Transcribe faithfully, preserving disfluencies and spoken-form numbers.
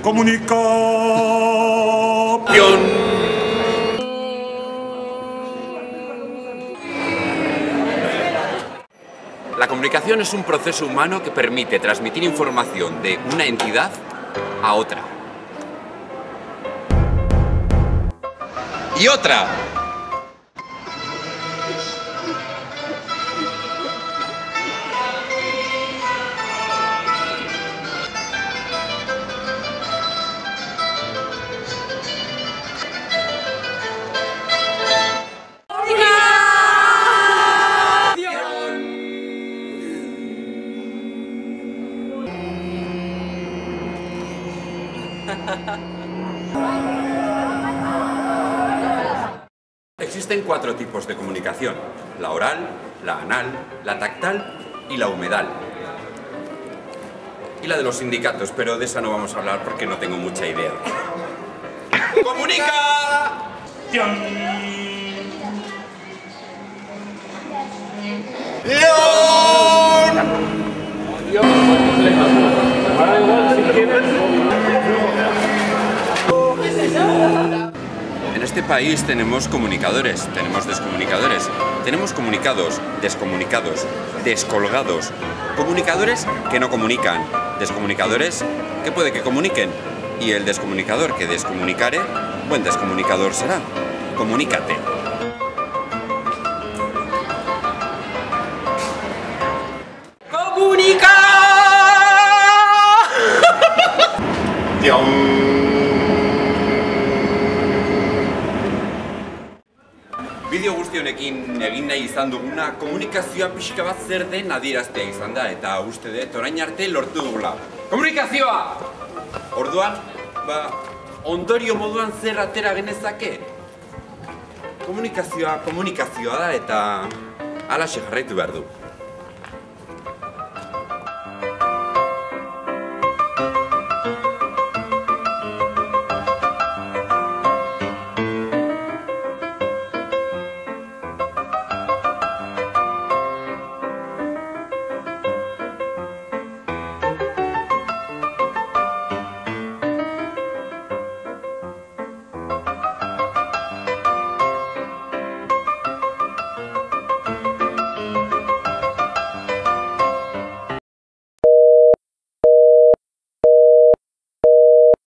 Comunicación. La comunicación es un proceso humano que permite transmitir información de una entidad a otra. Y otra. Existen cuatro tipos de comunicación: la oral, la anal, la tactal y la humedal. Y la de los sindicatos, pero de esa no vamos a hablar porque no tengo mucha idea. ¡Comunica! En este país tenemos comunicadores, tenemos descomunicadores, tenemos comunicados, descomunicados, descolgados, comunicadores que no comunican, descomunicadores que puede que comuniquen, y el descomunicador que descomunicare, buen descomunicador será. Comunícate. ¡Comunica! Bideo guzti honekin egin nahi izan duguna komunikazioa pixka bat zer den adieraztea izan da, eta uste dut orain arte lortu dugula. Komunikazioa! Orduan, ba, ondorio moduan zer atera genezake? Komunikazioa komunikazioa da eta halaxe jarraitu behar du.